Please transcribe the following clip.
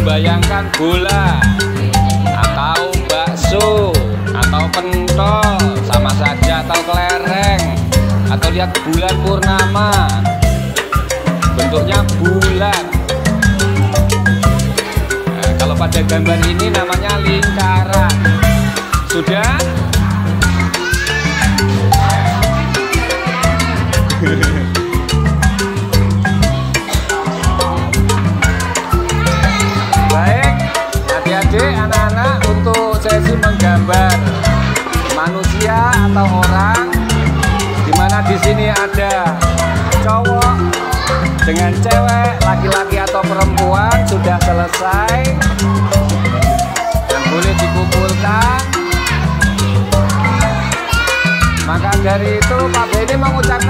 membayangkan bola atau bakso atau pentol sama saja, atau kelereng, atau lihat bulan purnama bentuknya bulat. Nah, kalau pada gambar ini namanya lingkaran. Sudah? Baik, adik-adik, anak-anak, untuk sesi menggambar manusia atau orang, dimana di sini ada cowok dengan cewek, laki-laki atau perempuan, sudah selesai dan boleh dikumpulkan. Maka dari itu Pak Benny mengucapkan